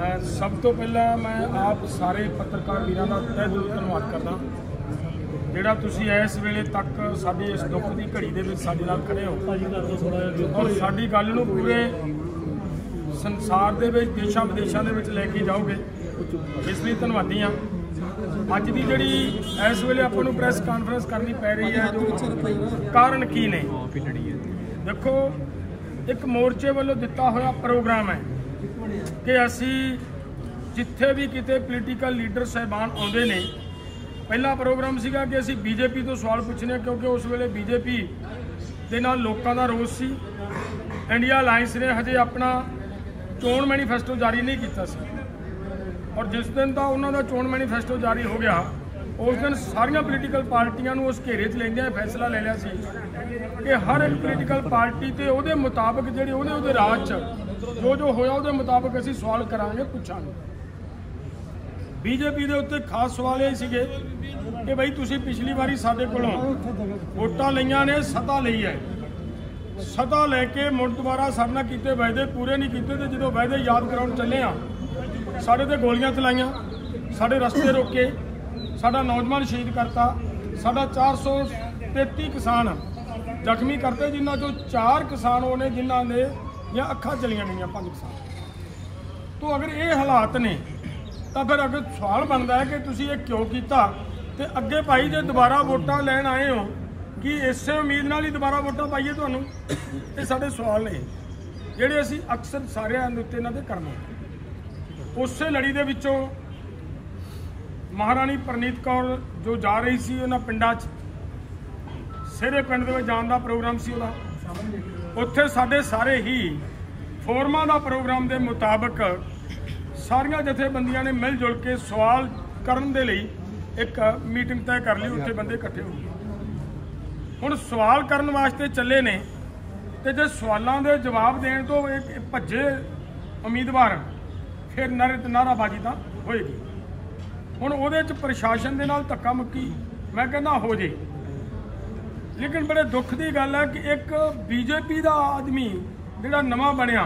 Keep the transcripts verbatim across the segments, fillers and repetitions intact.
सब तो पहला मैं आप सारे पत्रकार वीरां दा तहे दिलों धन्नवाद करदा जिहड़ा तुसीं इस वेले तक साडी इस दुख की घड़ी दे विच साडे नाल खड़े हो और साडी गल नूं पूरे संसार दे विच देशां विदेशां दे विच लैके जाओगे, इस लई धन्नवादी हाँ। अज की जिहड़ी इस वेले आपां नूं प्रैस कानफ्रेंस करनी पै रही है, जो कारण की ने देखो, एक मोर्चे वालों दिता होया प्रोग्राम है कि असी जिथे भी किते पोलीटिकल लीडर साहबान आउंदे ने, पहला प्रोग्राम सीगा कि असी बीजेपी तो सवाल पूछने, क्योंकि उस वेले बीजेपी दे नाल लोकां दा रोस सी। इंडिया अलायंस ने हजे अपना चोण मैनीफेस्टो जारी नहीं किया सी और जिस दिन का उन्हों का चोण मैनीफेस्टो जारी हो गया उस दिन सारिया पोलीटिकल पार्टियां उस घेरे च लेंदे फैसला ले लिया सी कि हर एक पोलीटिकल पार्टी ते उहदे मुताबिक जिहड़े उहदे उहदे राज च जो जो होया उहदे मुताबिक असीं सवाल करांगे, पुछांगे। बीजेपी दे उत्ते खास सवाल ये सीगे कि बई तुसीं पिछली बारी साडे कोलों वोटां लईआं ने, सत्ता लई है, सत्ता लैके मुड़ दोबारा साडे नाल कीते वायदे पूरे नहीं कीते, ते जदों वायदे याद कराउण चले आ साडे ते गोलियां चलाईआं, साडे रस्ते रोके, साडा नौजवान शहीद करता, साडा चार सौ तेती किसान जख्मी करते, जिन्हां चों चार किसान होने जिन्हां ने या अखां चलियां गईयां, पांच किसान। तो अगर ये हालात ने तो फिर अगर सवाल बनता है कि तुसीं ये क्यों कीता, ते अगे भाई जे दोबारा वोटां लैण आए हो कि इसे उम्मीद नाल ही दोबारा वोटां पाइए तुहानूं, ये साडे सवाल ने जिहड़े असीं अक्सर सारिआं दे उत्ते इन्हां दे करने। उस लड़ी दे विचों महाराणी परनीत कौर जो जा रही सी उन्हां पिंडां च सेरे पिंड दे विच जाण दा प्रोग्राम सी उहदा, उत्थे साडे सारे ही फोरमां दा प्रोग्राम दे मुताबिक सारियां जथेबंदियां ने मिल जुल के सवाल करन दे लई एक मीटिंग तय कर ली, उत्थे बंदे इकट्ठे हो गए। हुण सवाल करन वास्ते चले ने ते जे सवालों के जवाब देण तो एक भज्जे उम्मीदवार फिर नारे नाराबाजी तो होएगी। हुण उहदे च प्रशासन दे नाल धक्का मुक्की मैं कहना हो जे, लेकिन बड़े दुख की गल है कि एक बीजेपी का आदमी जिहड़ा नवां बनिया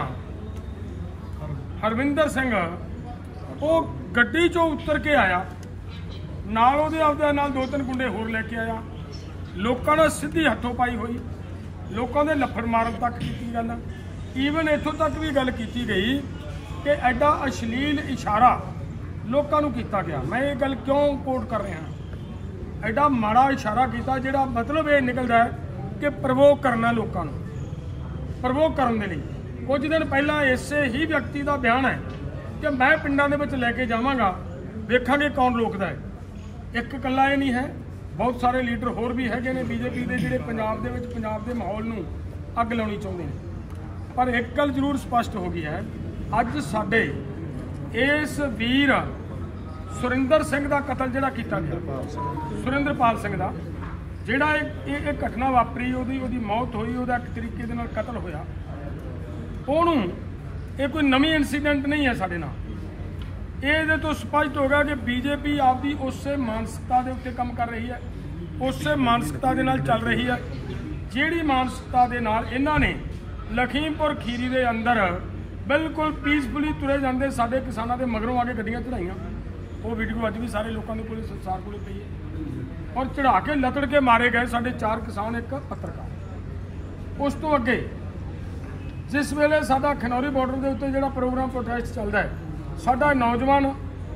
हरविंदर सिंह, वो गड्डी चों उतर के आया, नाल उहदे आपदे नाल दो तीन गुंडे होर लैके आया, लोकां नाल सीधी हथों पाई हुई, लोगों के लफड़ मारन तक की गल, ईवन इत्थों तक भी गल की गई कि एडा अश्लील इशारा लोगों को किया गया। मैं ये गल क्यों कोट कर रहा, एडा माड़ा इशारा किया जिहड़ा मतलब ये निकलता है कि प्रवोक करना, लोगों को प्रवोक करने के लिए। कुछ दिन पहला इसे ही व्यक्ति का बयान है कि मैं पिंडां दे विच लैके जावांगा, वेखांगे कौन रोकदा है। एक कल्ला ये नहीं है, बहुत सारे लीडर होर भी हैगे ने बीजेपी के जिहड़े पंजाब दे विच पंजाब दे माहौल नूं अग लाउणी चाहुंदे ने। पर एक गल जरूर स्पष्ट हो गई है, अज साडे इस वीर सुरिंदर सिंह का कतल जिहड़ा कीता गया, सुरिंदरपाल सिंह का जिहड़ा एक घटना वापरी, उहदी उहदी मौत हुई, उहदा एक तरीके दे नाल कतल होया, उहनूं ये कोई नवीं इंसीडेंट नहीं है साडे नाल। ये तो स्पष्ट होगा कि बीजेपी आपकी उस मानसिकता के उत्ते काम कर रही है, उस मानसिकता के नाल चल रही है जिहड़ी मानसिकता के नाल इन्हां ने लखीमपुर खीरी के अंदर बिल्कुल पीसफुली तुरे जाते साडे किसानां दे मगरों आके गड्डियां चढ़ाइयां। वो वीडियो अज भी सारे लोगों के कोल संसार कोल पई है, और चढ़ा के लतड़ के मारे गए साडे चार किसान, एक पत्रकार। उस तो अगे जिस वेले साडा खनौरी बॉर्डर के उत्ते जिहड़ा प्रोग्राम प्रोटेस्ट चलता है, साडा नौजवान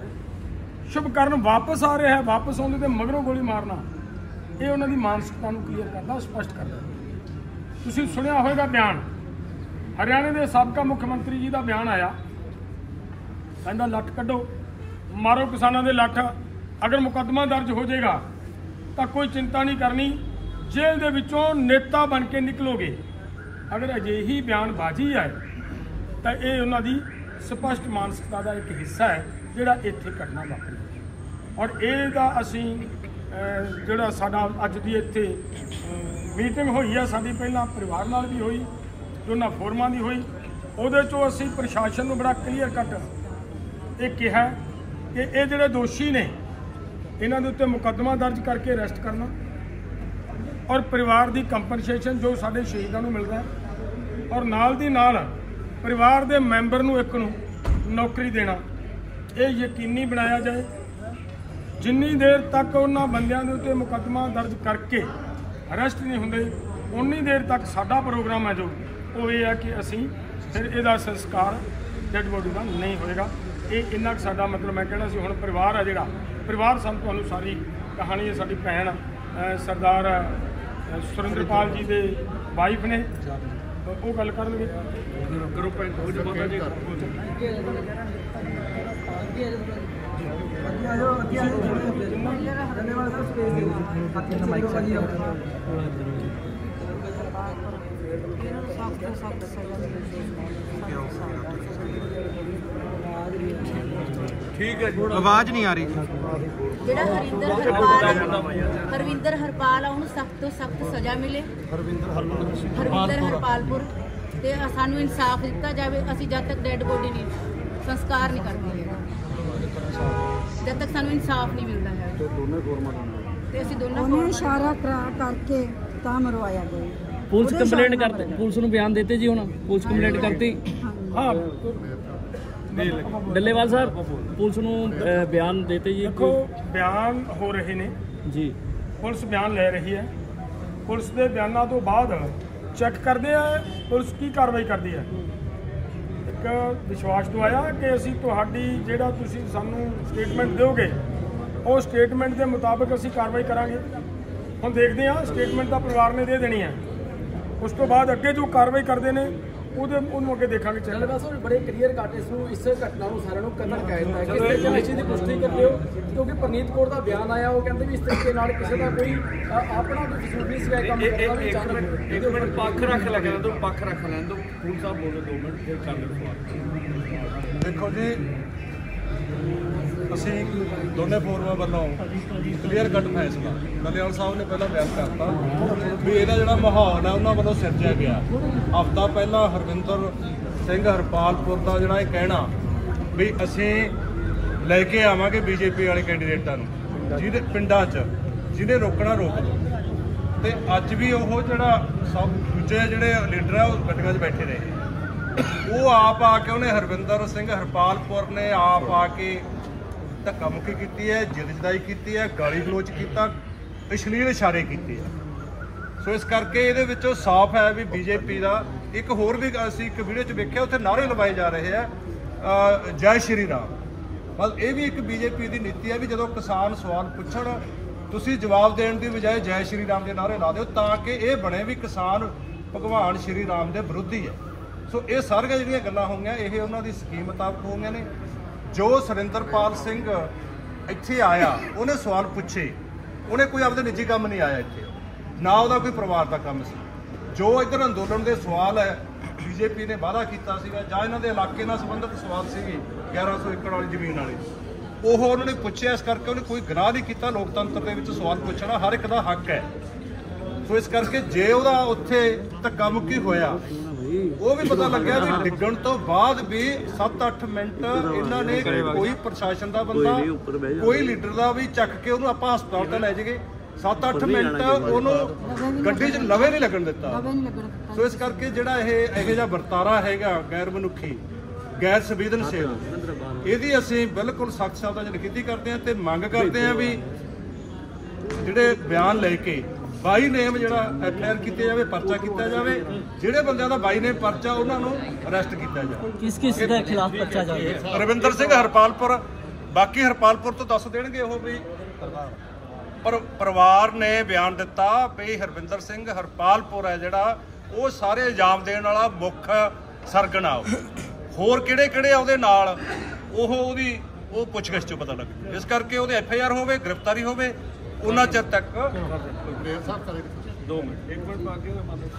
शुभकरण वापस आ रहा है, वापस आने के मगरों गोली मारना, ये उन्होंने मानसिकता को क्लीयर करता, स्पष्ट करता। तुसीं सुनिया होगा बयान हरियाणे के साबका मुख्यमंत्री जी का बयान आया, कहता लठ कड्डो, मारो किसानों के लठ, अगर मुकदमा दर्ज हो जाएगा तो कोई चिंता नहीं करनी, जेल के विचों नेता बन के निकलोगे। अगर अजिही बयानबाजी है तो ये उन्होंने स्पष्ट मानसिकता का एक हिस्सा है जिहड़ा इत्थे घटना वापरी। और ये असी जिहड़ा साडा अज दी इत्थे मीटिंग हुई है, साडी पहला परिवार नाल भी हुई, दोनों फोरमां दी हुई, उहदे चों असी प्रशासन नूं बड़ा क्लीयर कट ये कहा कि ये जिहड़े दोषी ने इन्हां दे उत्ते मुकदमा दर्ज करके अरैसट करना, और परिवार की कंपनसेशन जो साडे शहीदां नूं मिलदा है, और नाल दी नाल परिवार के मैंबर नूं एक नूं ਨੌਕਰੀ ਦੇਣਾ ਇਹ ਯਕੀਨੀ ਬਣਾਇਆ ਜਾਏ। ਜਿੰਨੀ ਦੇਰ ਤੱਕ ਉਹਨਾਂ ਬੰਦਿਆਂ ਦੇ ਉੱਤੇ ਮੁਕੱਦਮਾ ਦਰਜ ਕਰਕੇ ਅਰੈਸਟ ਨਹੀਂ ਹੁੰਦੇ ਉਨੀ ਦੇਰ ਤੱਕ ਸਾਡਾ ਪ੍ਰੋਗਰਾਮ ਹੈ ਜੋ ਉਹ ਇਹ ਹੈ ਕਿ ਅਸੀਂ ਫਿਰ ਇਹਦਾ ਸੰਸਕਾਰ ਡੈਡ ਬੋਡੀ ਦਾ ਨਹੀਂ ਹੋਏਗਾ। ਇਹ ਇੰਨਾ ਕੁ ਸਾਡਾ ਮਤਲਬ ਮੈਂ ਕਹਿਣਾ ਸੀ। ਹੁਣ ਪਰਿਵਾਰ ਹੈ ਜਿਹੜਾ ਪਰਿਵਾਰ ਸਾਨੂੰ ਤੁਹਾਨੂੰ ਸਾਰੀ ਕਹਾਣੀ ਹੈ। ਸਾਡੀ ਭੈਣ ਸਰਦਾਰ ਸੁਰਿੰਦਰਪਾਲ ਜੀ ਦੇ ਵਾਈਫ ਨੇ ਉਹ ਗੱਲ ਕਰਨਗੇ। ਕਰੋ ਭੈਣ ਮਾਤਾ ਜੀ ਠੀਕ ਹੈ ਜੀ। ਆਵਾਜ਼ ਨਹੀਂ ਆ ਰਹੀ। ਜਿਹੜਾ ਹਰਿੰਦਰ ਹਰਪਾਲ ਹਰਵਿੰਦਰ ਹਰਪਾਲ ਆ ਉਹਨੂੰ ਸਖਤ ਤੋਂ ਸਖਤ ਸਜ਼ਾ ਮਿਲੇ। ਹਰਵਿੰਦਰ ਹਰਪਾਲਪੁਰ ਤੇ ਸਾਨੂੰ ਇਨਸਾਫ ਦਿੱਤਾ ਜਾਵੇ। ਅਸੀਂ ਜਦ ਤੱਕ ਡੈਡ ਬੋਡੀ ਨਹੀਂ ਸੰਸਕਾਰ ਨਹੀਂ ਕਰਦੇ ਜਦ ਤੱਕ ਸਾਨੂੰ ਇਨਸਾਫ ਨਹੀਂ ਮਿਲਦਾ ਹੈ ਤੇ ਅਸੀਂ ਦੋਨਾਂ ਉਹਨੂੰ ਇਸ਼ਾਰਾ ਕਰਾ ਕਰਕੇ ਤਾਂ ਮਰਵਾਇਆ ਗਿਆ। ਪੁਲਿਸ ਕੰਪਲੇਂਟ ਕਰਤੇ ਪੁਲਿਸ ਨੂੰ ਬਿਆਨ ਦਿੱਤੇ ਜੀ। ਹੁਣ ਪੁਲਿਸ ਕੰਪਲੇਂਟ ਕਰਤੀ। ਹਾਂ ਡੱਲੇਵਾਲ ਸਾਹਿਬ ਪੁਲਿਸ ਨੂੰ ਬਿਆਨ ਦਿੱਤੇ ਜੀ। ਦੇਖੋ ਬਿਆਨ ਹੋ ਰਹੇ ਨੇ ਜੀ। ਪੁਲਿਸ ਬਿਆਨ ਲੈ ਰਹੀ ਹੈ। ਪੁਲਿਸ ਦੇ ਬਿਆਨਾਂ ਤੋਂ ਬਾਅਦ ਚੈੱਕ ਕਰਦੇ ਆ ਪੁਲਿਸ ਕੀ ਕਾਰਵਾਈ ਕਰਦੀ ਹੈ। ਇੱਕ ਵਿਸ਼ਵਾਸ ਦਵਾਇਆ ਕਿ ਅਸੀਂ ਤੁਹਾਡੀ ਜਿਹੜਾ ਤੁਸੀਂ ਸਾਨੂੰ ਸਟੇਟਮੈਂਟ ਦਿਓਗੇ ਉਹ ਸਟੇਟਮੈਂਟ ਦੇ ਮੁਤਾਬਕ ਅਸੀਂ ਕਾਰਵਾਈ ਕਰਾਂਗੇ। ਹੁਣ ਦੇਖਦੇ ਹਾਂ ਸਟੇਟਮੈਂਟ ਤਾਂ ਪਰਿਵਾਰ ਨੇ ਦੇ ਦੇਣੀ ਹੈ। ਉਸ ਤੋਂ ਬਾਅਦ ਅੱਗੇ ਜੋ ਕਾਰਵਾਈ ਕਰਦੇ ਨੇ ਉਹਦੇ ਉਹਨੂੰ ਅੱਗੇ ਦੇਖਾਂਗੇ। ਚੱਲ ਬਸ ਬੜੇ ਕਲੀਅਰ ਕੱਟ ਇਸ ਨੂੰ ਇਸ ਘਟਨਾ ਨੂੰ ਸਾਰਿਆਂ ਨੂੰ ਕਤਲ ਕਹਿ ਦਿੱਤਾ ਹੈ ਕਿ ਇਸ ਚੀਜ਼ ਦੀ ਪੁਸ਼ਟੀ ਕਰਦੇ ਹੋ ਕਿਉਂਕਿ ਪਰਨੀਤ ਕੌਰ ਦਾ ਬਿਆਨ ਆਇਆ ਉਹ ਕਹਿੰਦੇ ਵੀ ਇਸ ਤਰੀਕੇ ਨਾਲ ਕਿਸੇ ਦਾ ਕੋਈ ਆਪਣਾ ਕੋਈ ਕਸੂਰ ਨਹੀਂ ਸੀਗਾ ਕੰਮ ਕਰਦਾ ਵੀ ਚਾਹੁੰਦੇ ਇੱਕ ਮਿੰਟ ਪੱਖ ਰੱਖ ਲੈਣ ਦੋ ਪੱਖ ਰੱਖ ਲੈਣ ਦੋ ਫੂਲ ਸਾਹਿਬ ਬੋਲੋ ਦੋ ਮਿੰਟ ਫਿਰ ਕਰ ਲਓ ਸਵਾਲ। ਦੇਖੋ ਜੀ ਅਸੀਂ ਦੋਨੇ ਫੋਰਮਾਂ ਵੱਲੋਂ ਕਲੀਅਰ ਕੱਟ ਫੈਸਲਾ ਡੱਲੇਵਾਲ ਸਾਹਿਬ ਨੇ ਪਹਿਲਾਂ ਬਿਆਨ ਕਰਤਾ ਵੀ ਇਹਦਾ ਜਿਹੜਾ ਮਾਹੌਲ ਹੈ ਉਹਨਾਂ ਵੱਲੋਂ ਸਿਰਜਿਆ ਗਿਆ। ਹਫ਼ਤਾ ਪਹਿਲਾਂ ਹਰਵਿੰਦਰ ਸਿੰਘ ਹਰਪਾਲਪੁਰ ਦਾ ਜਿਹੜਾ ਇਹ ਕਹਿਣਾ ਵੀ ਅਸੀਂ ਲੈ ਕੇ ਆਵਾਂਗੇ ਬੀਜੇਪੀ ਵਾਲੇ ਕੈਂਡੀਡੇਟਾਂ ਨੂੰ ਜਿਹਦੇ ਪਿੰਡਾਂ 'ਚ ਜਿਹਨੇ ਰੋਕਣਾ ਰੋਕ ਦਿਓ ਤੇ ਅੱਜ ਵੀ ਉਹ ਜਿਹੜਾ ਸਭ ਦੂਜੇ ਜਿਹੜੇ ਲੀਡਰ ਆ ਉਹ ਗੱਡੀਆਂ 'ਚ ਬੈਠੇ ਰਹੇ। ਉਹ ਆਪ ਆ ਕੇ ਉਹਨੇ ਹਰਵਿੰਦਰ ਸਿੰਘ ਹਰਪਾਲਪੁਰ ਨੇ ਆਪ ਆ ਕੇ ਧੱਕਾ ਮੁੱਕੀ ਕੀਤੀ ਹੈ, ਜਿੱਦ ਜਦਾਈ ਕੀਤੀ ਹੈ, ਗਾਲੀ ਗਲੋਚ ਕੀਤਾ, ਅਸ਼ਲੀਲ ਇਸ਼ਾਰੇ ਕੀਤੇ ਆ। ਸੋ ਇਸ ਕਰਕੇ ਇਹਦੇ ਵਿੱਚੋਂ ਸਾਫ਼ ਹੈ ਵੀ ਬੀਜੇਪੀ ਦਾ ਇੱਕ ਹੋਰ ਵੀ ਅਸੀਂ ਇੱਕ ਵੀਡੀਓ 'ਚ ਵੇਖਿਆ ਉੱਥੇ ਨਾਅਰੇ ਲਵਾਏ ਜਾ ਰਹੇ ਆ ਜੈ ਸ਼੍ਰੀ ਰਾਮ। ਬਸ ਇਹ ਵੀ ਇੱਕ ਬੀਜੇਪੀ ਦੀ ਨੀਤੀ ਹੈ ਵੀ ਜਦੋਂ ਕਿਸਾਨ ਸਵਾਲ ਪੁੱਛਣ ਤੁਸੀਂ ਜਵਾਬ ਦੇਣ ਦੀ ਬਜਾਏ ਜੈ ਸ਼੍ਰੀ ਰਾਮ ਦੇ ਨਾਅਰੇ ਲਾ ਦਿਓ ਤਾਂ ਕਿ ਇਹ ਬਣੇ ਵੀ ਕਿਸਾਨ ਭਗਵਾਨ ਸ਼੍ਰੀ ਰਾਮ ਦੇ ਵਿਰੋਧੀ ਹੈ। ਸੋ ਇਹ ਸਾਰੀਆਂ ਜਿਹੜੀਆਂ ਗੱਲਾਂ ਹੋਈਆਂ ਇਹ ਉਹਨਾਂ ਦੀ ਸਕੀਮ ਮੁਤਾਬਕ ਹੋਈਆਂ ਨੇ। ਜੋ ਸੁਰਿੰਦਰਪਾਲ ਸਿੰਘ ਇੱਥੇ ਆਇਆ ਉਹਨੇ ਸਵਾਲ ਪੁੱਛੇ, ਉਹਨੇ ਕੋਈ ਆਪਦੇ ਨਿੱਜੀ ਕੰਮ ਨਹੀਂ ਆਇਆ ਇੱਥੇ, ਨਾ ਉਹਦਾ ਕੋਈ ਪਰਿਵਾਰ ਦਾ ਕੰਮ ਸੀ। ਜੋ ਇੱਧਰ ਅੰਦੋਲਨ ਦੇ ਸਵਾਲ ਹੈ ਬੀਜੇਪੀ ਨੇ ਵਾਅਦਾ ਕੀਤਾ ਸੀਗਾ ਜਾਂ ਇਹਨਾਂ ਦੇ ਇਲਾਕੇ ਨਾਲ ਸੰਬੰਧਿਤ ਸਵਾਲ ਸੀਗੇ ਗਿਆਰਾਂ ਸੌ ਏਕੜ ਵਾਲੀ ਜ਼ਮੀਨ ਵਾਲੇ ਉਹ ਉਹਨਾਂ ਨੇ ਪੁੱਛਿਆ। ਇਸ ਕਰਕੇ ਉਹਨੇ ਕੋਈ ਗੁਨਾਹ ਨਹੀਂ ਕੀਤਾ। ਲੋਕਤੰਤਰ ਦੇ ਵਿੱਚ ਸਵਾਲ ਪੁੱਛਣਾ ਹਰ ਇੱਕ ਦਾ ਹੱਕ ਹੈ। ਸੋ ਇਸ ਕਰਕੇ ਜੇ ਉਹਦਾ ਉੱਥੇ ਧੱਕਾ ਮੁੱਕੀ ਹੋਇਆ ਉਹ ਵੀ ਪਤਾ ਲੱਗਿਆ ਵੀ ਡਿੱਗਣ ਤੋਂ ਬਾਅਦ ਵੀ ਸੱਤ ਅੱਠ ਮਿੰਟ ਇਹਨਾਂ ਨੇ ਕੋਈ ਪ੍ਰਸ਼ਾਸਨ ਦਾ ਬੰਦਾ ਕੋਈ ਲੀਡਰ ਦਾ ਵੀ ਚੱਕ ਕੇ ਉਹਨੂੰ ਆਪਾਂ ਹਸਪਤਾਲ ਤੇ ਲੈ ਜਾਈਏ ਸੱਤ ਅੱਠ ਮਿੰਟ ਉਹਨੂੰ ਗੱਡੀ 'ਚ ਲਵੇ ਨਹੀਂ ਲੱਗਣ ਦਿੱਤਾ। ਸੋ ਇਸ ਕਰਕੇ ਜਿਹੜਾ ਇਹ ਇਹੋ ਜਿਹਾ ਵਰਤਾਰਾ ਹੈਗਾ ਗੈਰ ਮਨੁੱਖੀ ਗੈਰ ਸੰਵੇਦਨਸ਼ੀਲ ਇਹਦੀ ਅਸੀਂ ਬਿਲਕੁਲ ਸਖਤ ਸ਼ਬਦਾਂ 'ਚ ਨਿਖੇਧੀ ਕਰਦੇ ਹਾਂ ਤੇ ਮੰਗ ਕਰਦੇ ਹਾਂ ਵੀ ਜਿਹੜੇ ਬਿਆਨ ਲੈ ਕੇ ਬਾਈ ਨੇਮ ਜਿਹੜਾ ਐਫ ਆਈ ਆਰ ਕੀਤੇ ਜਾਵੇ, ਪਰਚਾ ਕੀਤਾ ਜਾਵੇ। ਜਿਹੜੇ ਬੰਦਿਆਂ ਦਾ ਬਾਈ ਨੇਮ ਪਰਚਾ ਉਹਨਾਂ ਨੂੰ ਅਰੈਸਟ ਕੀਤਾ ਜਾਵੇ। ਕਿਸ ਕਿਸ ਦੇ ਖਿਲਾਫ ਪਰਚਾ ਜਾਵੇ? ਰਵਿੰਦਰ ਸਿੰਘ ਹਰਪਾਲਪੁਰ, ਬਾਕੀ ਹਰਪਾਲਪੁਰ ਤੋਂ ਦੱਸ ਦੇਣਗੇ ਉਹ ਵੀ। ਪਰ ਪਰਿਵਾਰ ਨੇ ਬਿਆਨ ਦਿੱਤਾ ਵੀ ਹਰਵਿੰਦਰ ਸਿੰਘ ਹਰਪਾਲਪੁਰ ਹੈ ਜਿਹੜਾ ਉਹ ਸਾਰੇ ਇਲਜ਼ਾਮ ਦੇਣ ਵਾਲਾ ਮੁੱਖ ਸਰਗਨਾ। ਹੋਰ ਕਿਹੜੇ ਕਿਹੜੇ ਉਹਦੇ ਨਾਲ ਉਹ ਉਹਦੀ ਉਹ ਪੁੱਛਗਿੱਛ ਚੋਂ ਪਤਾ ਲੱਗ। ਇਸ ਕਰਕੇ ਉਹਦੇ ਐਫ ਆਈ ਆਰ ਹੋਵੇ, ਗ੍ਰਿਫਤਾਰੀ ਹੋਵੇ ਉਹਨਾਂ ਚਿਰ ਤੱਕ ਦੋ ਮਿੰਟ ਇੱਕ ਮਿੰਟ ਪਾ ਕੇ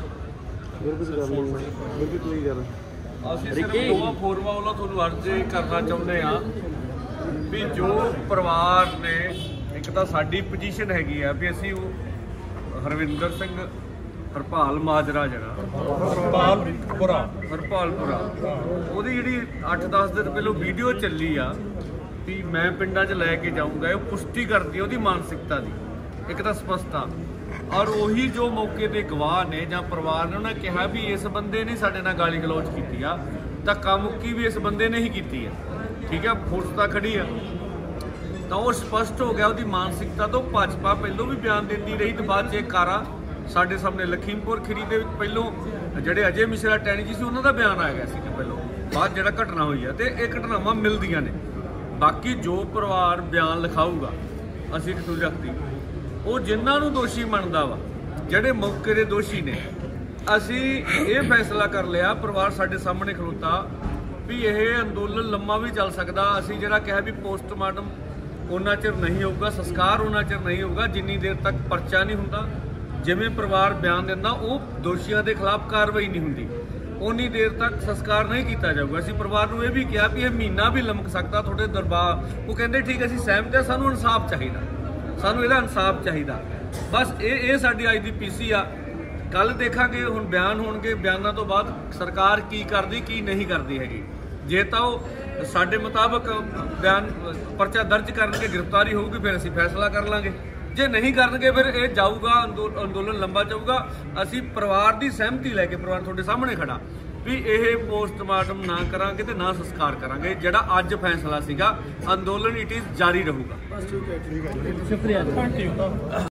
ਅਸੀਂ ਸਿਰਫ ਦੋਵਾਂ ਫੋਰਮਾਂ ਵੱਲੋਂ ਤੁਹਾਨੂੰ ਅਰਜ਼ ਕਰਨਾ ਚਾਹੁੰਦੇ ਹਾਂ ਵੀ ਜੋ ਪਰਿਵਾਰ ਨੇ ਇੱਕ ਤਾਂ ਸਾਡੀ ਪੋਜੀਸ਼ਨ ਹੈਗੀ ਆ ਵੀ ਅਸੀਂ ਉਹ ਹਰਵਿੰਦਰ ਸਿੰਘ ਹਰਪਾਲ ਮਾਜਰਾ ਜਿਹੜਾ ਹਰਪਾਲਪੁਰਾ ਹਰਪਾਲਪੁਰਾ ਉਹਦੀ ਜਿਹੜੀ ਅੱਠ ਦਸ ਦਿਨ ਪਹਿਲਾਂ ਵੀਡੀਓ ਚੱਲੀ ਆ ਵੀ ਮੈਂ ਪਿੰਡਾਂ 'ਚ ਲੈ ਕੇ ਜਾਊਂਗਾ, ਇਹ ਪੁਸ਼ਟੀ ਕਰਦੀ ਉਹਦੀ ਮਾਨਸਿਕਤਾ ਦੀ ਇੱਕ ਤਾਂ ਸਪਸ਼ਟਤਾ। ਔਰ ਉਹੀ ਜੋ ਮੌਕੇ ਦੇ ਗਵਾਹ ਨੇ ਜਾਂ ਪਰਿਵਾਰ ਨੇ ਉਹਨਾਂ ਕਿਹਾ ਵੀ ਇਸ ਬੰਦੇ ਨੇ ਸਾਡੇ ਨਾਲ ਗਾਲੀ ਗਲੋਚ ਕੀਤੀ ਆ ਤਾਂ ਕਾਮੁਕੀ ਵੀ ਇਸ ਬੰਦੇ ਨੇ ਹੀ ਕੀਤੀ ਆ। ਠੀਕ ਹੈ, ਫੋਰਸ ਤਾਂ ਖੜੀ ਆ, ਤਾਂ ਉਹ ਸਪਸ਼ਟ ਹੋ ਗਿਆ ਉਹਦੀ ਮਾਨਸਿਕਤਾ ਤੋਂ। ਭਾਜਪਾ ਪਹਿਲੋਂ ਵੀ ਬਿਆਨ ਦਿੰਦੀ ਰਹੀ ਤੇ ਬਾਅਦ 'ਚ ਇਹ ਕਾਰਾ ਸਾਡੇ ਸਾਹਮਣੇ ਲਖੀਮਪੁਰ ਖੀਰੀ ਦੇ ਵਿੱਚ ਪਹਿਲੋਂ ਜਿਹੜੇ ਅਜੇ ਮਿਸ਼ਰਾ ਟੈਣੀ ਜੀ ਸੀ ਉਹਨਾਂ ਦਾ ਬਿਆਨ ਆ ਗਿਆ ਸੀ ਕਿ ਪਹਿਲੋਂ ਬਾਅਦ ਜਿਹੜਾ ਘਟਨਾ ਹੋਈ ਆ, ਤੇ ਇਹ ਘਟਨਾਵਾਂ ਮਿਲਦੀਆਂ ਨੇ। ਬਾਕੀ ਜੋ ਪਰਿਵਾਰ ਬਿਆਨ ਲਿਖਾਊਗਾ ਅਸੀਂ ਕਿਥੋਂ ਰੱਖਦੀ, ਉਹ ਜਿਨ੍ਹਾਂ ਨੂੰ ਦੋਸ਼ੀ ਮੰਨਦਾ ਵਾ, ਜਿਹੜੇ ਮੌਕੇ ਦੇ ਦੋਸ਼ੀ ਨੇ, ਅਸੀਂ ਇਹ ਫੈਸਲਾ ਕਰ ਲਿਆ, ਪਰਿਵਾਰ ਸਾਡੇ ਸਾਹਮਣੇ ਖਲੋਤਾ ਵੀ ਇਹ ਅੰਦੋਲਨ ਲੰਮਾ ਵੀ ਚੱਲ ਸਕਦਾ। ਅਸੀਂ ਜਿਹੜਾ ਕਿਹਾ ਵੀ ਪੋਸਟਮਾਰਟਮ ਉਹਨਾਂ ਚਿਰ ਨਹੀਂ ਹੋਊਗਾ, ਸੰਸਕਾਰ ਉਹਨਾਂ ਚਿਰ ਨਹੀਂ ਹੋਊਗਾ ਜਿੰਨੀ ਦੇਰ ਤੱਕ ਪਰਚਾ ਨਹੀਂ ਹੁੰਦਾ, ਜਿਵੇਂ ਪਰਿਵਾਰ ਬਿਆਨ ਦਿੰਦਾ ਉਹ ਦੋਸ਼ੀਆਂ ਦੇ ਖਿਲਾਫ ਕਾਰਵਾਈ ਨਹੀਂ ਹੁੰਦੀ, ਉਨੀ ਦੇਰ ਤੱਕ ਸੰਸਕਾਰ ਨਹੀਂ ਕੀਤਾ ਜਾਊਗਾ। ਅਸੀਂ ਪਰਿਵਾਰ ਨੂੰ ਇਹ ਵੀ ਕਿਹਾ ਵੀ ਇਹ ਮਹੀਨਾ ਵੀ ਲੰਮਕ ਸਕਦਾ ਤੁਹਾਡੇ ਦਰਬਾਰ। ਉਹ ਕਹਿੰਦੇ ਠੀਕ, ਅਸੀਂ ਸਹਿਮਤ ਹਾਂ, ਸਾਨੂੰ ਇਨਸਾਫ ਚਾਹੀਦਾ, ਸਾਨੂੰ ਇਹਦਾ ਇਨਸਾਫ ਚਾਹੀਦਾ। ਬਸ ਇਹ ਇਹ ਸਾਡੀ ਅੱਜ ਦੀ ਪੀਸੀ ਆ। ਕੱਲ ਦੇਖਾਂਗੇ, ਹੁਣ ਬਿਆਨ ਹੋਣਗੇ, ਬਿਆਨਾਂ ਤੋਂ ਬਾਅਦ ਸਰਕਾਰ ਕੀ ਕਰਦੀ ਕੀ ਨਹੀਂ ਕਰਦੀ ਹੈਗੀ। ਜੇ ਤਾਂ ਉਹ ਸਾਡੇ ਮੁਤਾਬਕ ਬਿਆਨ ਪਰਚਾ ਦਰਜ ਕਰਨਗੇ, ਗ੍ਰਿਫਤਾਰੀ ਹੋਊਗੀ, ਫਿਰ ਅਸੀਂ ਫੈਸਲਾ ਕਰ ਲਾਂਗੇ। ਜੇ ਨਹੀਂ ਕਰਨਗੇ ਫਿਰ ਇਹ ਜਾਊਗਾ, ਅੰਦੋਲਨ ਲੰਬਾ ਜਾਊਗਾ। ਅਸੀਂ ਪਰਿਵਾਰ ਦੀ ਸਹਿਮਤੀ ਲੈ ਕੇ, ਪਰਿਵਾਰ ਤੁਹਾਡੇ ਸਾਹਮਣੇ ਖੜਾ, ਵੀ ਇਹ ਪੋਸਟਮਾਰਟਮ ਨਾ ਕਰਾਂਗੇ ਤੇ ਨਾ ਸੰਸਕਾਰ ਕਰਾਂਗੇ। ਜਿਹੜਾ ਅੱਜ ਫੈਸਲਾ ਸੀਗਾ, ਅੰਦੋਲਨ ਇਟ ਇਜ਼ ਜਾਰੀ ਰਹੂਗਾ। ਸ਼ੁਕਰੀਆ।